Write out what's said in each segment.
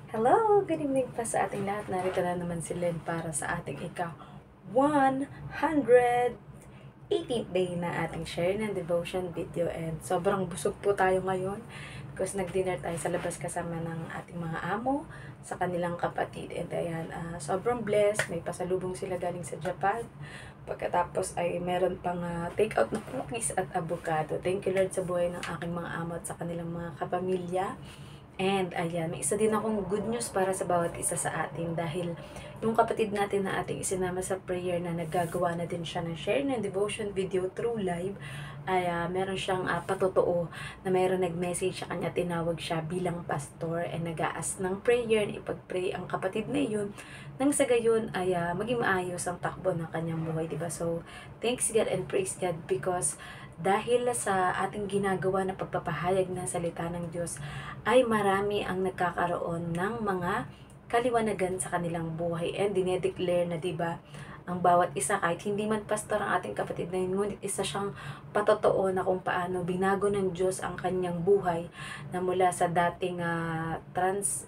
Hello! Good evening pa sa ating lahat. Narito na naman si Len para sa ating ika-118th day na ating share ng devotion video. And sobrang busog po tayo ngayon because nag-dinner tayo sa labas kasama ng ating mga amo sa kanilang kapatid. And ayan, sobrang blessed. May pasalubong sila galing sa Japan. Pagkatapos ay meron pang take-out na cookies at avocado. Thank you Lord sa buhay ng aking mga amo at sa kanilang mga kapamilya. And ayan, may isa din akong good news para sa bawat isa sa atin dahil yung kapatid natin na ating isinama sa prayer na naggagawa na din siya ng share ng devotion video through live ay meron siyang patotoo na mayroon nag-message sa kanya, tinawag siya bilang pastor and nag-aas ng prayer na ipag-pray ang kapatid na yun nang sa gayon ay maging maayos ang takbo ng kanyang buhay, diba? So, thanks God and praise God because dahil sa ating ginagawa na pagpapahayag ng salita ng Diyos, ay marami ang nagkakaroon ng mga kaliwanagan sa kanilang buhay and dinedeclare na, diba, ang bawat isa kahit hindi man pastor ang ating kapatid na yun, ngunit isa siyang patotoo na kung paano binago ng Diyos ang kanyang buhay na mula sa dating trans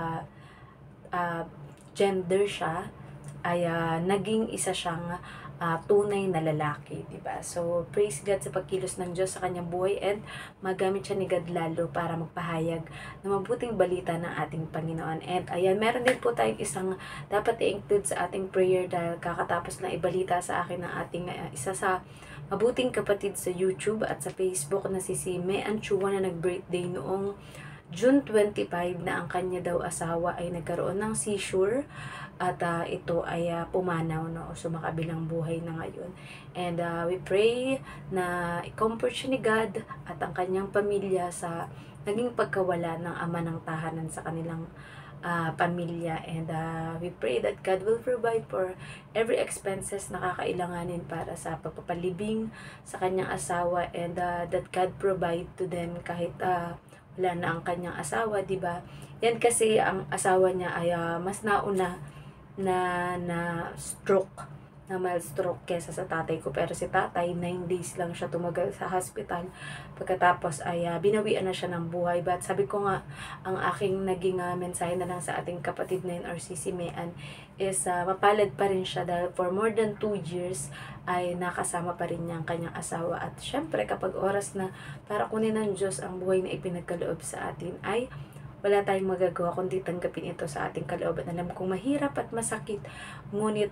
gender siya ay naging isa siyang tunay na lalaki, diba? So, praise God sa pagkilos ng Diyos sa kanyang buhay and magamit siya ni God lalo para magpahayag ng mabuting balita ng ating Panginoon. And ayan, meron din po tayong isang dapat i-include sa ating prayer dahil kakatapos na ibalita sa akin ng ating isa sa mabuting kapatid sa YouTube at sa Facebook na si Sime Anchua na nag-birthday noong June 25 na ang kanya daw asawa ay nagkaroon ng seizure at ito ay pumanaw, no, o sumakabilang buhay na ngayon. And we pray na i-comfort siya ni God at ang kanyang pamilya sa naging pagkawala ng ama ng tahanan sa kanilang pamilya. And we pray that God will provide for every expenses na kakailanganin para sa pagpapalibing sa kanyang asawa and that God provide to them kahit wala na ang kanyang asawa, diba? Yan kasi ang asawa niya ay mas nauna na stroke, na mild stroke kesa sa tatay ko. Pero si tatay, 9 days lang siya tumagal sa hospital. Pagkatapos ay binawian na siya ng buhay. But sabi ko nga, ang aking naging mensahe na lang sa ating kapatid na yun, or sisimean, is mapalad pa rin siya dahil for more than 2 years ay nakasama pa rin niya ang kanyang asawa. At syempre, kapag oras na para kunin ng Diyos ang buhay na ipinagkaloob sa atin, ay wala tayong magagawa kundi tanggapin ito sa ating kalooban. Alam kong mahirap at masakit, ngunit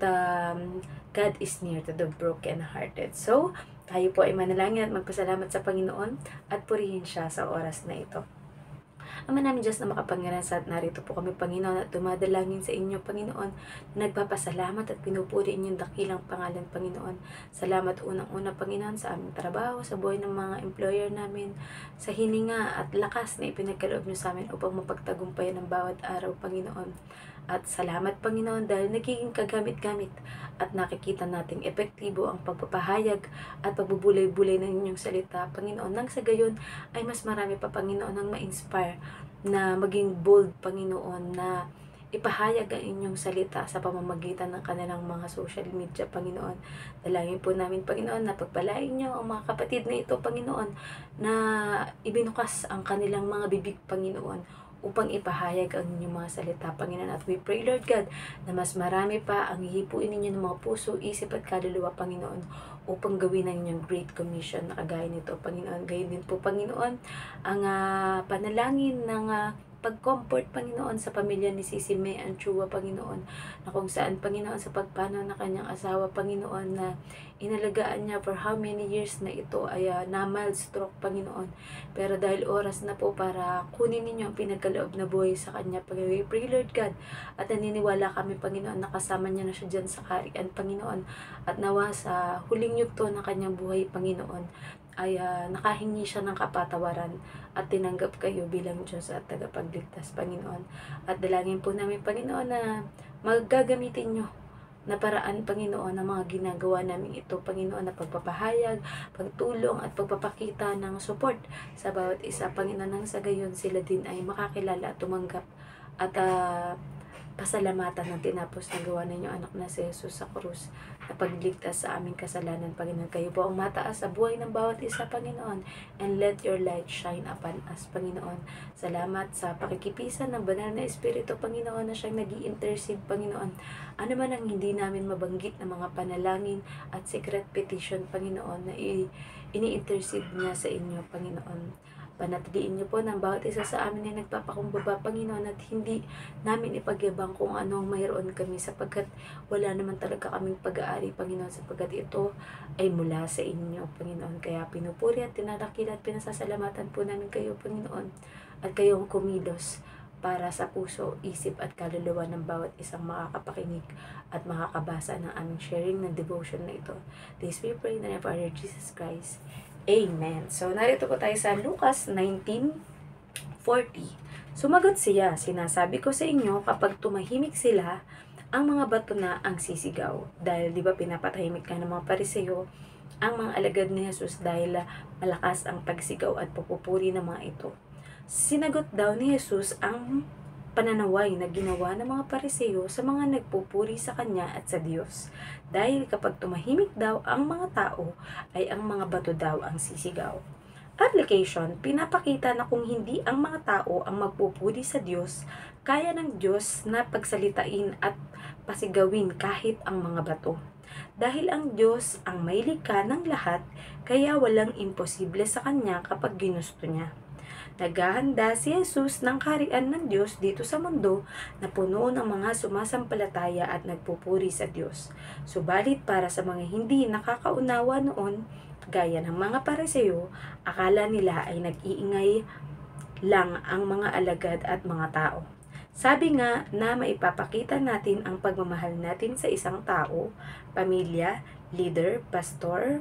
God is near to the broken-hearted. So, tayo po ay manalangin at magpasalamat sa Panginoon at purihin siya sa oras na ito. Ama namin Diyos na makapangyarihan sa at narito po kami, Panginoon, at dumadalangin sa inyo, Panginoon, na nagpapasalamat at pinupuri inyong dakilang pangalan, Panginoon. Salamat unang-una, Panginoon, sa aming trabaho, sa buhay ng mga employer namin, sa hininga at lakas na ipinagkaloob niyo sa amin upang mapagtagumpayan ng bawat araw, Panginoon. At salamat, Panginoon, dahil nagiging kagamit-gamit at nakikita nating epektibo ang pagpapahayag at pagbubulay-bulay ng inyong salita, Panginoon. Nang sa gayon ay mas marami pa, Panginoon, ang ma-inspire na maging bold, Panginoon, na ipahayag ang inyong salita sa pamamagitan ng kanilang mga social media, Panginoon. Dalangin po namin, Panginoon, na pagpalain niyo ang mga kapatid na ito, Panginoon, na ibinukas ang kanilang mga bibig, Panginoon, upang ipahayag ang inyong mga salita, Panginoon. At we pray, Lord God, na mas marami pa ang hihipuin ninyo ng mga puso, isip at kaluluwa, Panginoon, upang gawin ang inyong Great Commission na kagaya nito, Panginoon. Gayon din po, Panginoon, ang panalangin ng pag-comfort, Panginoon, sa pamilya ni Sisi May Anchua, Panginoon, na kung saan, Panginoon, sa pagpanaw na kanyang asawa, Panginoon, na inalagaan niya for how many years na ito ay na mild stroke, Panginoon. Pero dahil oras na po para kunin ninyo ang pinagkaloob na buhay sa kanya, Panginoon, we pray, Lord God, at naniniwala kami, Panginoon, na kasama niya na siya dyan sa kaharian, Panginoon, at nawa sa huling yugto ng kanyang buhay, Panginoon, ay nakahingi siya ng kapatawaran at tinanggap kayo bilang Diyos at tagapagligtas, Panginoon. At dalangin po namin, Panginoon, na magagamitin nyo na paraan, Panginoon, ng mga ginagawa namin ito, Panginoon, na pagpapahayag, pagtulong at pagpapakita ng support sa bawat isa, Panginoon, nang sa gayon sila din ay makakilala at tumanggap at pasalamatan ng tinapos na gawa ninyo anak na si Jesus sa krus na pagligtas sa aming kasalanan, Panginoon. Kayo po ang mataas sa buhay ng bawat isa, Panginoon, and let your light shine upon us, Panginoon. Salamat sa pakikipisan ng banal na Espiritu, Panginoon, na siyang nag-i-intercede, Panginoon. Ano man ang hindi namin mabanggit na mga panalangin at secret petition, Panginoon, na ini-intercede niya sa inyo, Panginoon. Panatiliin niyo po ng bawat isa sa amin na nagpapakumbaba, Panginoon, at hindi namin ipagyabang kung anong mayroon kami, sapagkat wala naman talaga kaming pag-aari, Panginoon, sapagkat ito ay mula sa inyo, Panginoon. Kaya pinupuri at tinadakil at pinasasalamatan po namin kayo, Panginoon, at kayong kumilos para sa puso, isip at kaluluwa ng bawat isang makakapakinig at makakabasa ng aming sharing ng devotion na ito. This we pray in the name of our Lord Jesus Christ. Amen. So, narito po tayo sa Lucas 19:40. Sumagot siya, sinasabi ko sa inyo, kapag tumahimik sila, ang mga bato na ang sisigaw. Dahil, di ba, pinapatahimik ka ng mga Pariseo ang mga alagad ni Jesus dahil malakas ang pagsigaw at pupupuri ng mga ito. Sinagot daw ni Jesus ang pananaway na ginawa ng mga Pariseo sa mga nagpupuri sa Kanya at sa Diyos. Dahil kapag tumahimik daw ang mga tao, ay ang mga bato daw ang sisigaw. Application, pinapakita na kung hindi ang mga tao ang magpupuri sa Diyos, kaya ng Diyos na pagsalitain at pasigawin kahit ang mga bato. Dahil ang Diyos ang may likha ng lahat, kaya walang imposible sa Kanya kapag ginusto niya. Naghahanda si Jesus ng kaharian ng Diyos dito sa mundo na puno ng mga sumasampalataya at nagpupuri sa Diyos. Subalit para sa mga hindi nakakaunawa noon, gaya ng mga Pariseo, akala nila ay nag-iingay lang ang mga alagad at mga tao. Sabi nga na maipapakita natin ang pagmamahal natin sa isang tao, pamilya, leader, pastor,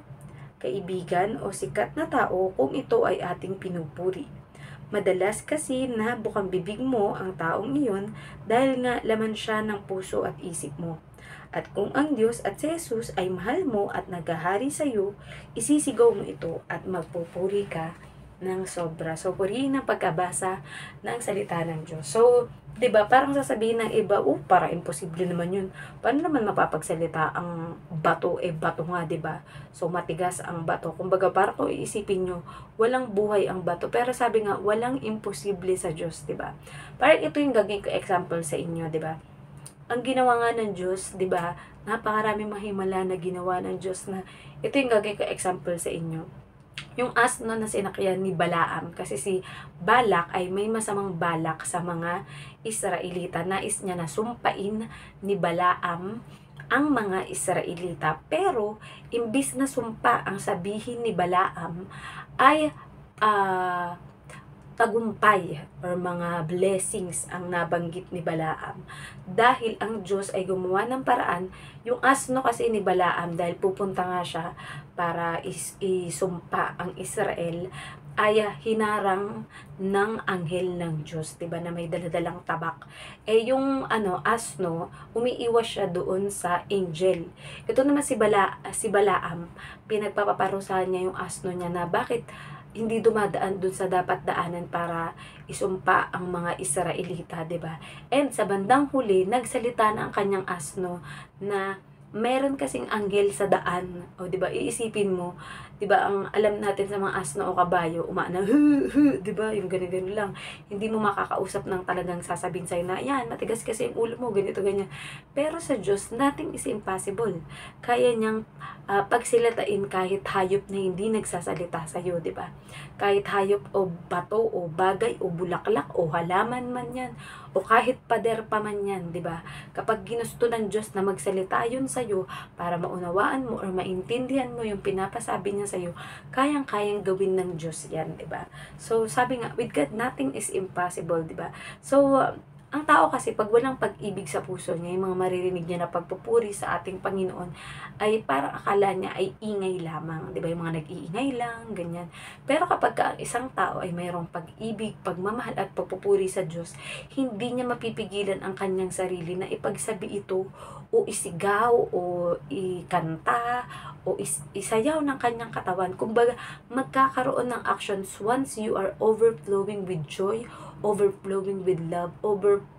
kaibigan o sikat na tao kung ito ay ating pinupuri. Madalas kasi na bukang bibig mo ang taong iyon dahil nga laman siya ng puso at isip mo. At kung ang Diyos at si Jesus ay mahal mo at naghahari sa iyo, isisigaw mo ito at magpupuri ka ng sobra. So, purihin ang pagkabasa ng salita ng Diyos. So, 'di ba, parang sasabihin ng iba, para imposible naman 'yun. Paano naman mapapagsalita ang bato? Bato nga, 'di ba? So, matigas ang bato. Kumbaga, parang kung iisipin nyo, walang buhay ang bato. Pero sabi nga, walang imposible sa Diyos, 'di ba? Parang ito yung gagawin ko example sa inyo, 'di ba? Ang ginawa nga ng Diyos, 'di ba? Napakaraming mahimala na ginawa ng Diyos na ito yung gagawin ko example sa inyo. Yung asno na sinakyan ni Balaam, kasi si Balak ay may masamang balak sa mga Israelita. Nais niya na sumpain ni Balaam ang mga Israelita. Pero, imbis na sumpa ang sabihin ni Balaam, ay tagumpay or mga blessings ang nabanggit ni Balaam. Dahil ang Diyos ay gumawa ng paraan, yung asno kasi ni Balaam, dahil pupunta nga siya para isumpa ang Israel, ay hinarang ng anghel ng Diyos, 'di ba, na may daladalang tabak. Yung asno, umiiwas siya doon sa angel. Ito naman si Balaam, pinagpapaparusahan niya yung asno niya na bakit hindi dumadaan dun sa dapat daanan para isumpa ang mga Israelita, 'di ba? And sa bandang huli, nagsalita na ang kanyang asno na meron kasing anghel sa daan. O, 'di ba? Iisipin mo, 'di ba, ang alam natin sa mga asno o kabayo, umaanang 'di ba? Yung ganun lang. Hindi mo makakausap ng talagang sasabihin sa'yo na, yan, matigas kasi yung ulo mo, ganito, ganyan. Pero sa Diyos, nothing is impossible. Kaya niyang pagsilatain kahit hayop na hindi nagsasalita sa iyo, 'di ba? Kahit hayop o bato o bagay o bulaklak o halaman man 'yan o kahit pader pa man 'yan, 'di ba? Kapag ginusto ng Diyos na magsalita 'yun sa iyo para maunawaan mo or maintindihan mo yung pinapasabi niya sa iyo, kayang-kayang gawin ng Diyos 'yan, 'di ba? So, sabi nga, with God nothing is impossible, 'di ba? So, ang tao kasi, pag walang pag-ibig sa puso niya, yung mga maririnig niya na pagpupuri sa ating Panginoon, ay parang akala niya ay ingay lamang. 'Di ba? Yung mga nag-iingay lang, ganyan. Pero kapag ang isang tao ay mayroong pag-ibig, pagmamahal at pagpupuri sa Diyos, hindi niya mapipigilan ang kanyang sarili na ipagsabi ito o isigaw o ikanta o isayaw ng kanyang katawan. Kumbaga, magkakaroon ng actions once you are overflowing with joy, overflowing with love,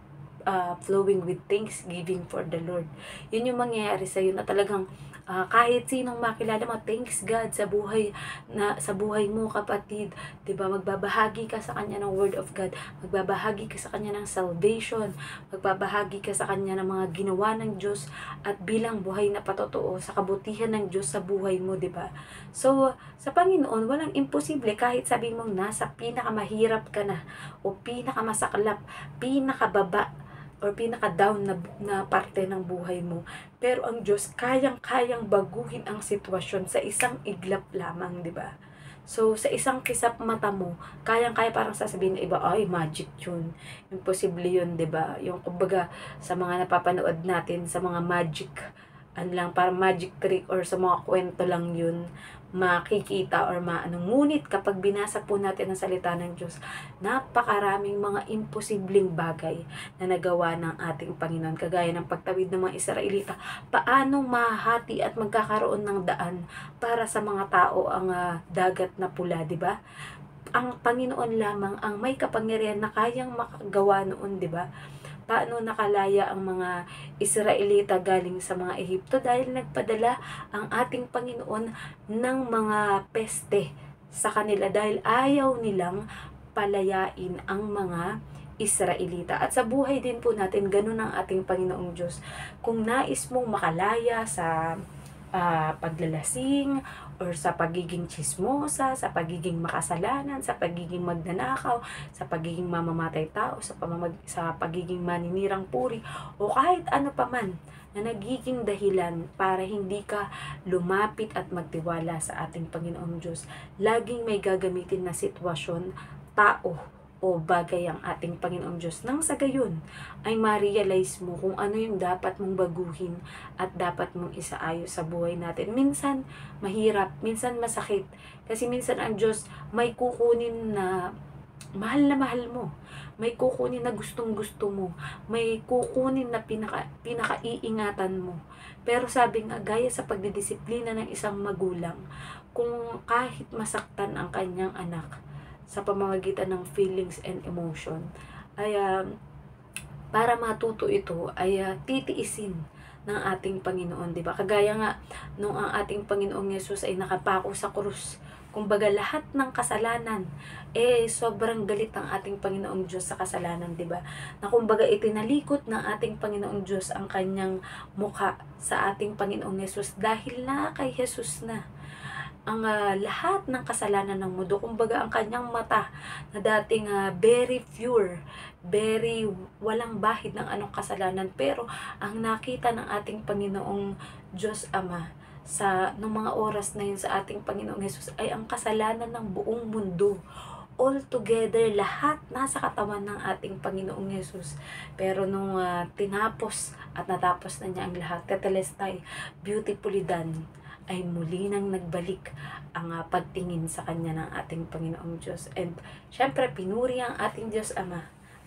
flowing with thanksgiving for the Lord. Yun yung mangyayari sa'yo na talagang kahit sinong makilala mo, thanks God sa buhay mo, kapatid. 'Di ba? Magbabahagi ka sa kanya ng word of God, magbabahagi ka sa kanya ng salvation, magbabahagi ka sa kanya ng mga ginawa ng Diyos at bilang buhay na patotoo sa kabutihan ng Diyos sa buhay mo, 'di ba? So, sa Panginoon, walang imposible kahit sabi mong nasa pinakamahirap ka na o pinakamasaklap, pinakababa or pinaka-down na parte ng buhay mo. Pero ang Diyos kayang-kayang baguhin ang sitwasyon sa isang iglap lamang, 'di ba? So, sa isang kisap mata mo, kayang-kaya, parang sasabihin ng iba, ay, magic yun. Imposible yun, 'di ba? Yung kumbaga, sa mga napapanood natin, sa mga magic, parang magic trick or sa mga kwento lang yun, makikita or maano. Ngunit kapag binasa po natin ang salita ng Diyos, napakaraming mga imposibleng bagay na nagawa ng ating Panginoon. Kagaya ng pagtawid ng mga Israelita, paano mahati at magkakaroon ng daan para sa mga tao ang dagat na pula, di ba? Ang Panginoon lamang ang may kapangyarihan na kayang makagawa noon, di ba? Paano nakalaya ang mga Israelita galing sa mga Ehipto? Dahil nagpadala ang ating Panginoon ng mga peste sa kanila dahil ayaw nilang palayain ang mga Israelita. At sa buhay din po natin, ganun ang ating Panginoong Diyos. Kung nais mong makalaya sa paglalasing or sa pagiging chismosa, sa pagiging makasalanan, sa pagiging magnanakaw, sa pagiging mamamatay tao, sa pagiging maninirang puri, o kahit ano paman na nagiging dahilan para hindi ka lumapit at magtiwala sa ating Panginoong Diyos, laging may gagamitin na sitwasyon, tao, o bagay ang ating Panginoong Diyos. Nang sa gayon ay ma-realize mo kung ano yung dapat mong baguhin at dapat mong isaayos sa buhay natin. Minsan mahirap, minsan masakit. Kasi minsan ang Diyos may kukunin na mahal mo. May kukunin na gustong-gusto mo. May kukunin na pinaka-iingatan mo. Pero sabi nga, gaya sa pagdidisiplina ng isang magulang, kung kahit masaktan ang kanyang anak sa pamamagitan ng feelings and emotion, ay para matuto ito ay titiisin ng ating Panginoon, 'di ba? Kagaya nga nung ang ating Panginoong Yesus ay nakapako sa krus. Kumbaga lahat ng kasalanan, sobrang galit ang ating Panginoong Diyos sa kasalanan, 'di ba? Na kumbaga itinalikot ng ating Panginoong Diyos ang kanyang mukha sa ating Panginoong Yesus dahil na kay Jesus na ang lahat ng kasalanan ng mundo. Kumbaga ang kanyang mata na dating very pure, very walang bahid ng anong kasalanan, pero ang nakita ng ating Panginoong Diyos Ama nung mga oras na yun sa ating Panginoong Jesus ay ang kasalanan ng buong mundo. All together, lahat nasa katawan ng ating Panginoong Jesus. Pero nung tinapos at natapos na niya ang lahat, tetelestai, beautifully done, ay muli nang nagbalik ang pagtingin sa kanya ng ating Panginoong Diyos. And syempre, pinuri ang ating Diyos Ama,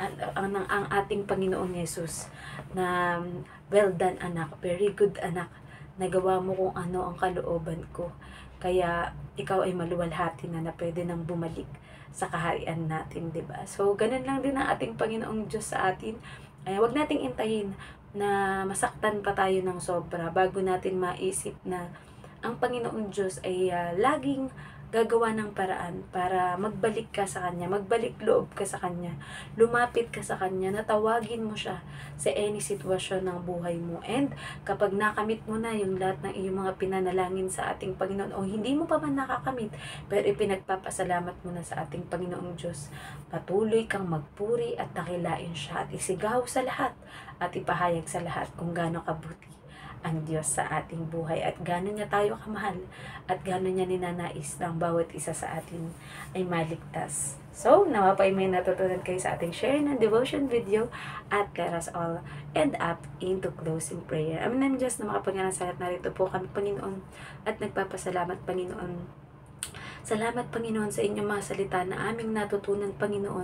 ang ating Panginoong Yesus, na well done anak, very good anak, nagawa mo kung ano ang kalooban ko. Kaya ikaw ay maluwalhati na pwede nang bumalik sa kaharian natin, 'di ba? So, ganun lang din ang ating Panginoong Diyos sa atin. Ay, wag nating intayin na masaktan pa tayo ng sobra bago natin maisip na ang Panginoong Diyos ay laging gagawa ng paraan para magbalik ka sa Kanya, magbalik loob ka sa Kanya, lumapit ka sa Kanya, natawagin mo siya sa any sitwasyon ng buhay mo. And kapag nakamit mo na yung lahat ng iyong mga pinanalangin sa ating Panginoon, o hindi mo pa man nakakamit, pero ipinagpapasalamat mo na sa ating Panginoong Diyos, patuloy kang magpuri at dakilain siya at isigaw sa lahat at ipahayag sa lahat kung gaano kabuti ang Diyos sa ating buhay at gaano niya tayo kamahal at gaano niya ninanais ng bawat isa sa atin ay maligtas. So, nawa pa may natutunan kayo sa ating share ng devotion video at let us all end up into closing prayer. Amin ng Diyos na makapangyarihan sa lahat, narito po kami, Panginoon, at nagpapasalamat, Panginoon. Salamat, Panginoon, sa inyong mga salita na aming natutunan, Panginoon,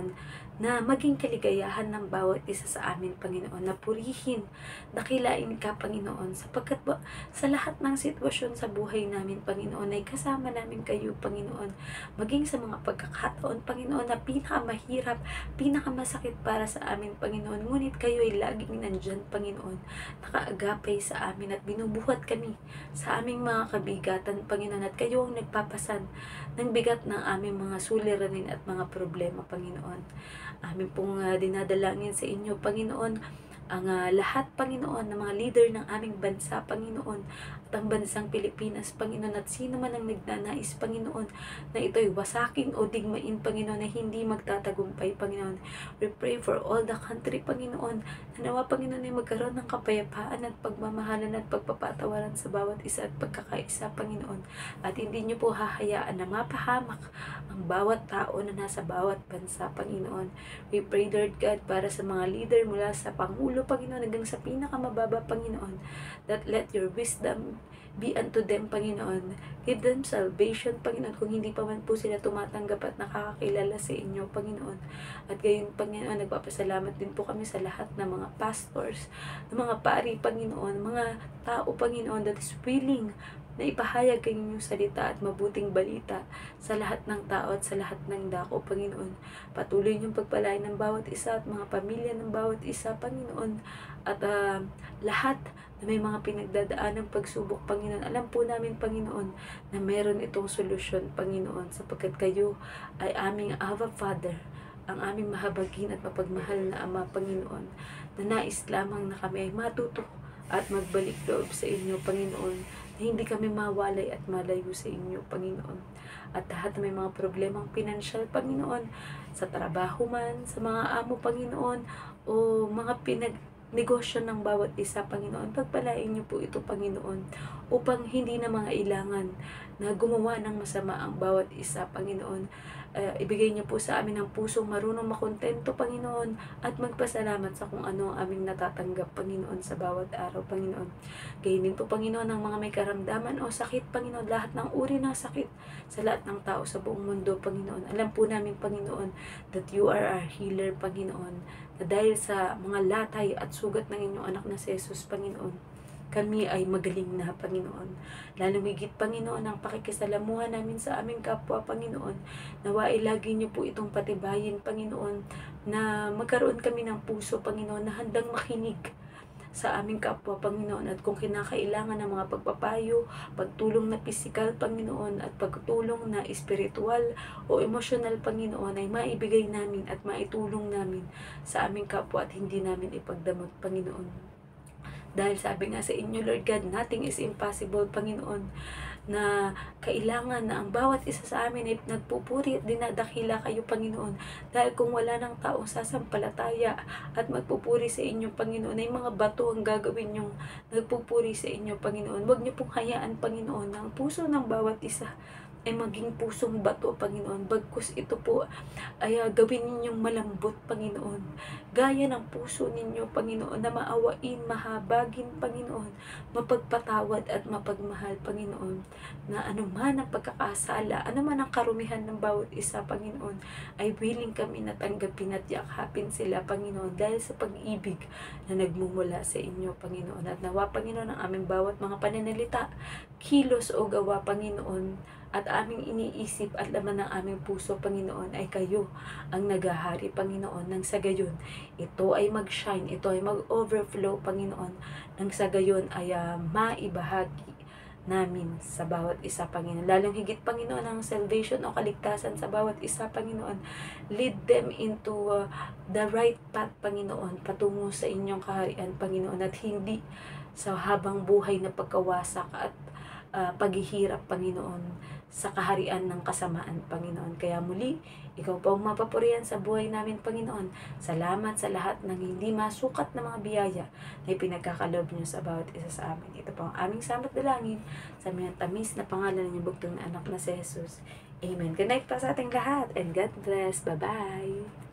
na maging kaligayahan ng bawat isa sa amin, Panginoon, na purihin, dakilain ka, Panginoon, sapagkat sa lahat ng sitwasyon sa buhay namin, Panginoon, ay kasama namin kayo, Panginoon, maging sa mga pagkakataon, Panginoon, na pinakamahirap, pinakamasakit para sa amin, Panginoon, ngunit kayo ay laging nandyan, Panginoon, nakaagapay sa amin at binubuhat kami sa aming mga kabigatan, Panginoon, at kayo ang nagpapasan ng bigat ng aming mga suliranin at mga problema, Panginoon. Amin pong dinadalangin sa inyo, Panginoon, ang lahat, Panginoon, ng mga leader ng aming bansa, Panginoon, at ang bansang Pilipinas, Panginoon, at sino man ang nagnanais, Panginoon, na ito'y wasakin o digmain, Panginoon, na hindi magtatagumpay, Panginoon. We pray for all the country, Panginoon, na nawa, Panginoon, ay magkaroon ng kapayapaan at pagmamahalan at pagpapatawaran sa bawat isa at pagkakaisa, Panginoon. At hindi niyo po hahayaan na mapahamak ang bawat tao na nasa bawat bansa, Panginoon. We pray, Lord God, para sa mga leader mula sa Pangulo, Panginoon, hanggang sa pinakamababa, Panginoon, that let your wisdom be unto them, Panginoon. Give them salvation, Panginoon, kung hindi pa man po sila tumatanggap at nakakakilala sa inyo, Panginoon. At gayon, Panginoon, nagpapasalamat din po kami sa lahat ng mga pastors, ng mga pari, Panginoon, mga tao, Panginoon, that is willing na ipahayag ang inyong salita at mabuting balita sa lahat ng tao at sa lahat ng dako, Panginoon. Patuloy niyong pagpalain ng bawat isa at mga pamilya ng bawat isa, Panginoon. At lahat na may mga pinagdadaan ng pagsubok, Panginoon. Alam po namin, Panginoon, na meron itong solusyon, Panginoon, sapagkat kayo ay aming Ava Father, ang aming mahabagin at mapagmahal na Ama, Panginoon, na nais lamang na kami ay matuto at magbalik loob sa inyo, Panginoon, na hindi kami mawalay at malayo sa inyo, Panginoon. At lahat na may mga problemang pinansyal, Panginoon, sa trabaho man, sa mga amo, Panginoon, o mga negosyo ng bawat isa, Panginoon, pagpalain niyo po ito, Panginoon, upang hindi na mga ilangan na gumawa ng masama ang bawat isa, Panginoon. Ibigay niyo po sa amin ang pusong marunong makontento, Panginoon, at magpasalamat sa kung ano ang aming natatanggap, Panginoon, sa bawat araw, Panginoon. Gayun din po, Panginoon, ang mga may karamdaman o sakit, Panginoon, lahat ng uri ng sakit sa lahat ng tao sa buong mundo, Panginoon. Alam po namin, Panginoon, that you are our healer, Panginoon, na dahil sa mga latay at sugat ng inyong anak na si Jesus, Panginoon, kami ay magaling na, Panginoon. Lalong higit, Panginoon, ang pakikisalamuhan namin sa aming kapwa, Panginoon. Nawa ay lagi niyo po itong patibayin, Panginoon, na magkaroon kami ng puso, Panginoon, na handang makinig sa aming kapwa, Panginoon. At kung kinakailangan ng mga pagpapayo, pagtulong na pisikal, Panginoon, at pagtulong na espiritual o emosyonal, Panginoon, ay maibigay namin at maitulong namin sa aming kapwa at hindi namin ipagdamot, Panginoon. Dahil sabi nga sa inyo, Lord God, nothing is impossible, Panginoon, na kailangan na ang bawat isa sa amin ay nagpupuri at dinadakila kayo, Panginoon. Dahil kung wala ng taong sasampalataya at magpupuri sa inyo, Panginoon, ay mga bato ang gagawin yung nagpupuri sa inyo, Panginoon. Huwag niyo pong hayaan, Panginoon, na ang puso ng bawat isa ay maging pusong bato, Panginoon. Bagkus ito po ay gawin ninyong malambot, Panginoon. Gaya ng puso ninyo, Panginoon, na maawain, mahabagin, Panginoon, mapagpatawad at mapagmahal, Panginoon, na anuman ang pagkakasala, anuman ang karumihan ng bawat isa, Panginoon, ay willing kami na tanggapin at yakapin sila, Panginoon, dahil sa pag-ibig na nagmumula sa inyo, Panginoon. At nawa, Panginoon, ang aming bawat mga pananalita, kilos o gawa, Panginoon, at aming iniisip at laman ng aming puso, Panginoon, ay kayo ang naghahari, Panginoon, nang sa gayon ito ay mag-shine, ito ay mag-overflow, Panginoon, nang sa gayon ay maibahagi namin sa bawat isa, Panginoon. Lalong higit, Panginoon, ang salvation o kaligtasan sa bawat isa, Panginoon. Lead them into the right path, Panginoon, patungo sa inyong kaharian, Panginoon, at hindi sa habang buhay na pagkawasak at paghihirap, Panginoon, sa kaharian ng kasamaan, Panginoon. Kaya muli, ikaw po ang mapapurihan sa buhay namin, Panginoon. Salamat sa lahat ng hindi masukat na mga biyaya na ipinagkakalob niyo sa bawat isa sa amin. Ito po ang aming samot dalangin sa mga tamis na pangalan ng bugtong na anak na si Jesus. Amen. Good night pa sa ating lahat and God bless. Bye-bye.